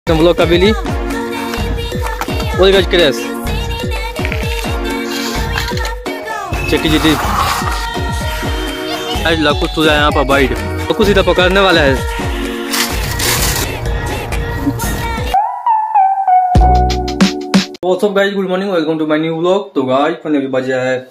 हम लोग कभी ली वो गज क्रेस चेकी जीती आज लकुस तुझा यहाँ पर बाइट लकुस इधर पकड़ने वाला है। What's up guys, good morning, welcome to my new vlog. तो गाइस फाइनली अभी बजा है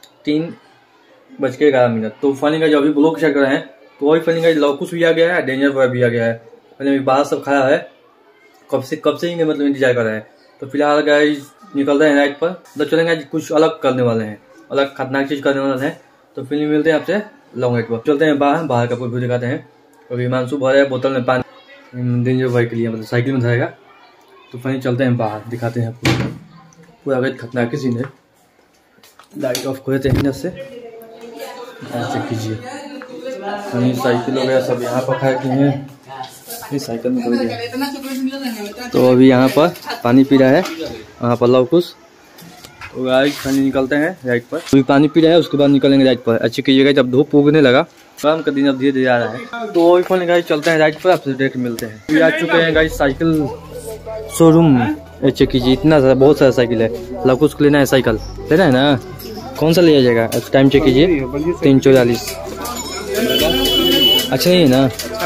3:11। तो फाइनली गाइस अभी व्लॉग शेयर कर रहे हैं। तो वही फाइनली गाइस लकुस भी आ गया है, डेंजर बॉय भी आ गया है। फाइनली अभी बाहर सब खाया है, कब से ही मतलब इंतजार कर रहे हैं। तो फिलहाल गाइस निकल रहे हैं राइड पर, तो चलेंगे कुछ अलग करने वाले हैं, अलग खतरनाक चीज करने वाले हैं। तो फिर मिलते हैं आपसे लॉन्ग राइड पर। चलते हैं बाहर का पूरा दिखाते हैं। अभी हिमांशु भर है बोतल में पानी डेंजर बॉय के लिए, मतलब साइकिल में धरेगा। तो फाइनली चलते हैं बाहर, दिखाते हैं पूरा अगर खतरनाक सीन है। लाइट ऑफ कर देते हैं इधर से, ऐसे कीजिए। साइकिल वगैरह सब यहाँ पर खा के हैं, साइकिल में खो गया। तो अभी यहाँ पर पानी पी रहा है, वहाँ पर लकुस। तो गाइस पानी निकलते हैं राइड पर, अभी पानी पी रहा है, उसके बाद निकलेंगे राइड पर। अच्छी कीजिएगा, जब धूप उगने लगा, शाम का दिन अब धीरे धीरे आ रहा है। तो वही फोन गाइस चलते हैं राइड पर, आपसे डायरेक्ट मिलते हैं। अभी आ चुके हैं गाइस साइकिल शोरूम में। चेक कीजिए, इतना सारा बहुत सारा साइकिल है। लकुस को लेना है, साइकिल लेना है ना, कौन सा लिया जाएगा? टाइम चेक कीजिए, 3:44। अच्छा नहीं है ना,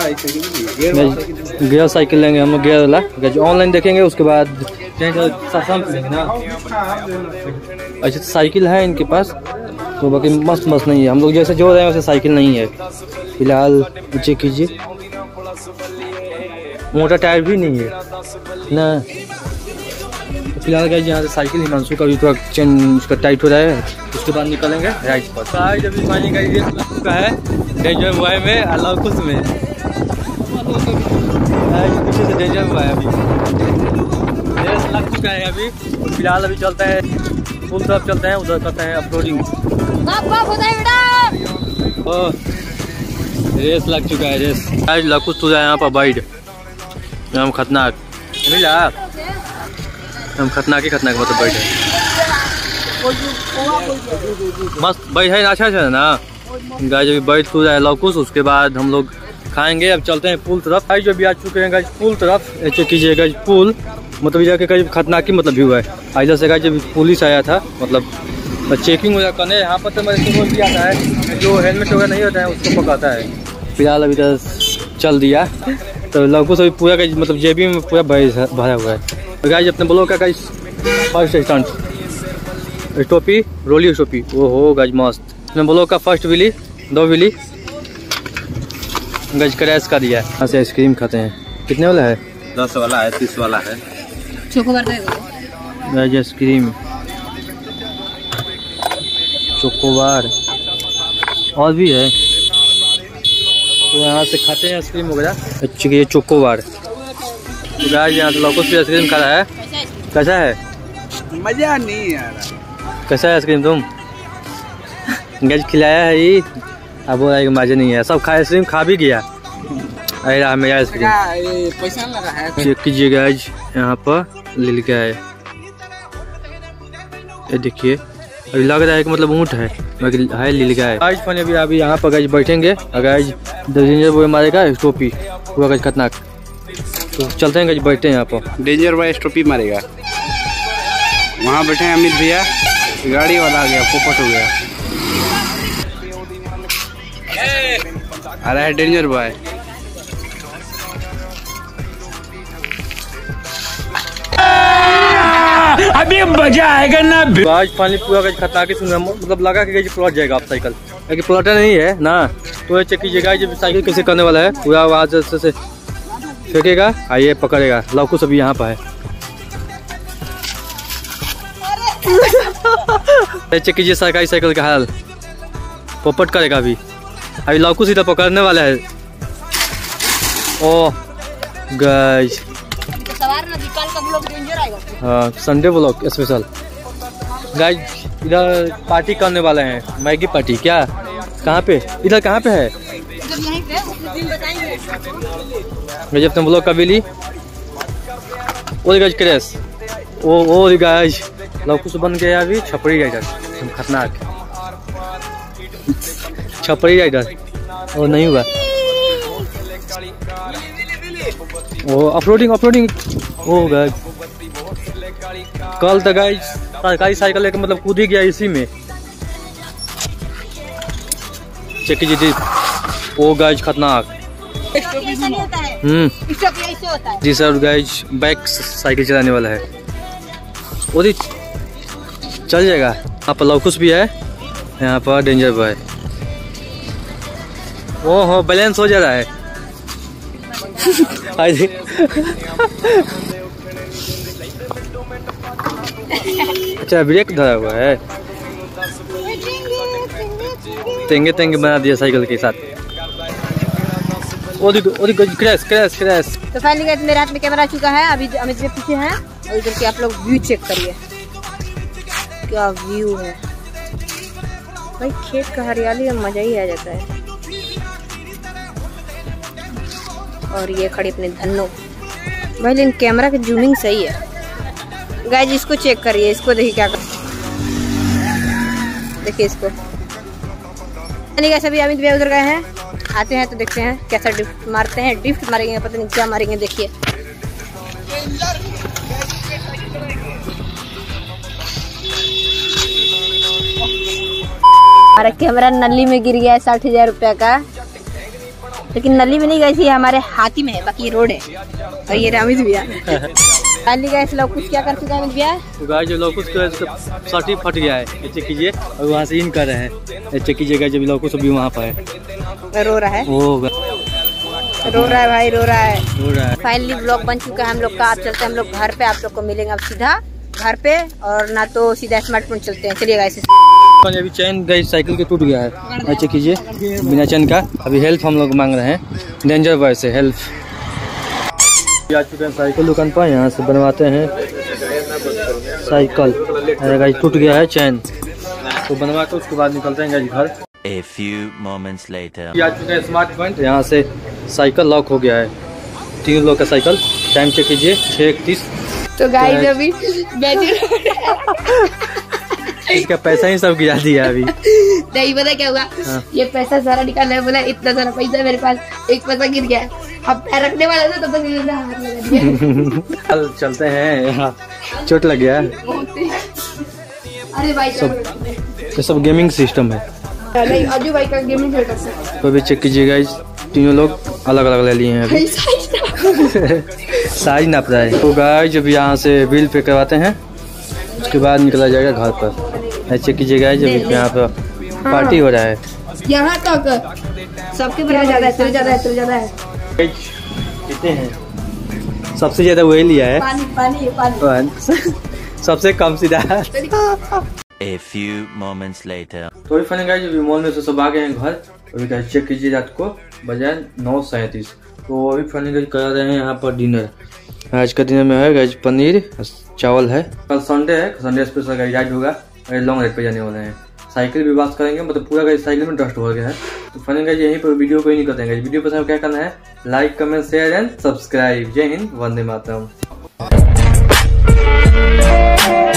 गियर साइकिल लेंगे हम लोग, गियर वाला। ऑनलाइन देखेंगे, उसके बाद लेंगे ना। अच्छा साइकिल है इनके पास, तो बाकी मस्त नहीं है। हम लोग जैसे जो रहे हैं वैसे साइकिल नहीं है फिलहाल। चेक कीजिए, मोटा टायर भी नहीं है ना। फिलहाल गाइस यहाँ से साइकिल हिमांशु का भी थोड़ा चेन उसका टाइट हो रहा है, उसके बाद निकलेंगे राइट पर। गाइस अभी पानी का रेस लग चुका है डेंजर बॉय में, लकुस में। पीछे से डेंजर बॉय अभी रेस लग चुका है अभी। फिलहाल अभी चलते हैं फुल तरफ, चलते हैं उधर, करते हैं अपलोडिंग। रेस लग चुका है, रेस। गाइस लकुस तुझा यहाँ पर बाइट, हम खतरनाक मिला, हम खतरनाक मतलब बैठे मस्त बैठ है। अच्छा है ना गाइस, अभी बैठ तो जाए लकुस, उसके बाद हम लोग खाएंगे। अब चलते हैं पुल तरफ। गाइस अभी आ चुके हैं गाइस पुल तरफ। चेक कीजिए गाइस, पुल मतलब इधर के करीब खतरनाक मतलब व्यू है। इधर से गाइस जब पुलिस आया था, मतलब चेकिंग वगैरह करने यहाँ पर, तो मेरे भी आता है, जो हेलमेट वगैरह नहीं होता है उसको पकाता है। फिलहाल अभी इधर चल दिया, तो लकुस अभी पूरा मतलब जेबी में पूरा भरा हुआ है। गाइस अपने ब्लॉग का गाइस फर्स्ट स्टंट टोपी, रोली टोपी, वो हो गाइस मस्त। अपने ब्लॉग का first wheelie, 2 wheelie guys crash कर दिया है। यहाँ से आइसक्रीम खाते हैं। कितने वाला है? 10 वाला है, 30 वाला है। चोकोबार गाइस आइसक्रीम, चोकोबार और भी है, तो यहाँ से खाते हैं आइसक्रीम वगैरह। अच्छी ये चोकोबार। तो गाइस यहाँ से लकुस भी आइसक्रीम खा रहा है। कैसा है? मजा नहीं आ रहा। कैसा है आइसक्रीम? तुम गाइस खिलाया है ही, अब वो मजा नहीं है। सब आइसक्रीम खा भी गया, अरे रहा मेरा आइसक्रीम। पैसा लगा है। चेक कीजिए गाइस, यहाँ पर ले लिखा है, ये देखिए। अभी लग रहा है कि मतलब ऊँट है, बाकी है ले लिखा है। गाइस फाइनली अभी यहाँ पर गाइस बैठेंगे। गाइस डेंजर बॉय मारेगा टोपी पूरा गाइस खतरनाक। तो चलते हैं गाइस, बैठते हैं यहाँ पर। डेंजर बॉय टोपी मारेगा, वहाँ बैठे हैं अमित भैया। गाड़ी वाला आ गया, पोपट हो गया। आ रहा है डेंजर बॉय। अभी मजा आएगा ना। आज फाइनली पूरा गाइस खतरनाक सुन, मतलब लगा कि गाइस प्लॉट जाएगा आप साइकिल, लेकिन प्लॉटर नहीं है ना। तो चेक कीजिएगा जब साइकिल कैसे करने वाला है, पूरा आवाज से फेंकेगा, आइए पकड़ेगा। लकुस अभी यहाँ पर है। चेक कीजिए सरकारी साइकिल का हाल, पोपट करेगा अभी लकुस इधर पकड़ने वाला है। ओह गाइस, हाँ संडे ब्लॉग स्पेशल। गाइस इधर पार्टी करने वाले हैं, मैगी पार्टी। क्या कहाँ पे? इधर कहाँ पे है? जब तुम ब्लॉग का wheelie guys crash, oh guys लकुस बन गया अभी छपरी राइडर, खतरनाक छपरी राइडर। और नहीं हुआ, वो ऑफरोडिंग ओ गाइस कल तक गाइस सरकारी साइकिल लेके मतलब कूद ही गया इसी में। चेक कीजिए। ओ गाइस खतरनाक। जी सर गाइस बाइक साइकिल चलाने वाला है। वो चल जाएगा। यहाँ पर लवकुश भी है, यहाँ पर डेंजर बॉय। ओहो बैलेंस हो जा रहा है। अच्छा ब्रेक धरा हुआ है। तेंगे तेंगे बना दिया साइकिल के साथ। Crash crash crash. तो फाइनली गाइस मेरे हाथ में कैमरा आ चुका है। अभी अमित जी पीछे हैं और इधर के आप लोग व्यू चेक करिए, क्या व्यू है भाई। खेत का हरियाली में मजा ही आ जाता है। और ये खड़ी अपने धन्नो भाई, लेकिन कैमरा की जूमिंग सही है गाइस। इसको चेक करिए, इसको देखिए क्या कर, देखिए इसको। गाइस अभी अमित भैया उधर गए हैं, आते हैं तो देखते हैं कैसा ड्रिफ्ट मारते हैं। ड्रिफ्ट मारेंगे पता नहीं क्या मारेंगे, देखिए। हमारा कैमरा नली में गिर गया है 60,000 रुपया का, लेकिन नली में नहीं गई थी, हमारे हाथी में है, बाकी रोड है। और ये अमित भैया खाली गए लोग कुछ क्या कर चुका है अमित भैया। तो गाइस जो लोकुश का शर्ट ही फट गया है, चेक कीजिए। और वहाँ से इन कर रहे हैं, चेक कीजिएगा। जब लोकुश अभी वहाँ पर है, रो रहा है, रो रहा है भाई, रो रहा है। फाइनली ब्लॉग बन चुका है हम लोग का। आप चलते हैं हम लोग घर पे, आप लोग को मिलेंगे अब सीधा घर पे, और ना तो सीधा स्मार्टफोन चलते हैं। चलिए गाइस। अभी चैन गाइस साइकिल के टूट गया है, चेक कीजिए बिना चैन का। अभी हेल्प हम लोग मांग रहे हैं डेंजर बॉय से हेल्प। आ चुके हैं साइकिल दुकान पर, यहाँ से बनवाते हैं साइकिल। गाइस टूट गया है चैन, तो बनवा के उसके बाद निकलते हैं गाइस घर। A few moments later. आ चुके हैं स्मार्ट पॉइंट, यहाँ से साइकिल लॉक हो गया है। 3 लोग का साइकिल। टाइम चेक कीजिए 6:31। तो गाइस अभी इसका पैसा ही सब गिरा दिया अभी। नहीं पता क्या हुआ, ये पैसा सारा निकालना है, बोला इतना सारा पैसा मेरे पास, एक पैसा गिर गया। अब पैर रखने वाला था तो हाथ लगा दिया। कल चलते हैं, चोट लग गया। अरे भाई ये सब गेमिंग सिस्टम है। नहीं अजू भाई का गेमिंग है। तो अभी चेक कीजिए गाइस, तीनों लोग अलग अलग ले लिए हैं अभी। साइज नाप रहा है। तो गाइस जब यहाँ से बिल पे करवाते हैं, उसके बाद निकला जाएगा घर पर। चेक कीजिए गाइस, जब यहाँ पर पार्टी हो रहा है। यहाँ तक सबके बराबर ज्यादा है, ज्यादा है, ज्यादा है। कितने हैं? सबसे ज्यादा वही लिया है। पानी सबसे कम सीधा। A few moments later. तो अभी फाइनली गाइस अभी मॉल में से सब आ गए हैं घर। अभी गाइस चेक कीजिए, रात को बजाय 9:37। तो अभी फाइनली गाइस कर रहे हैं यहाँ पर डिनर। आज का डिनर में है गाइस पनीर चावल है। कल संडे है, संडे स्पेशल गाइस राइड होगा, लॉन्ग राइड पे जाने वाले हैं। साइकिल भी बात करेंगे, मतलब पूरा गाइस साइकिल में डस्ट हो गया है। तो फाइनली गाइस यहीं पर वीडियो को ही नहीं करते हैं। वीडियो पसंद क्या करना है, like comment share and subscribe. जय हिंद, वंदे मातरम।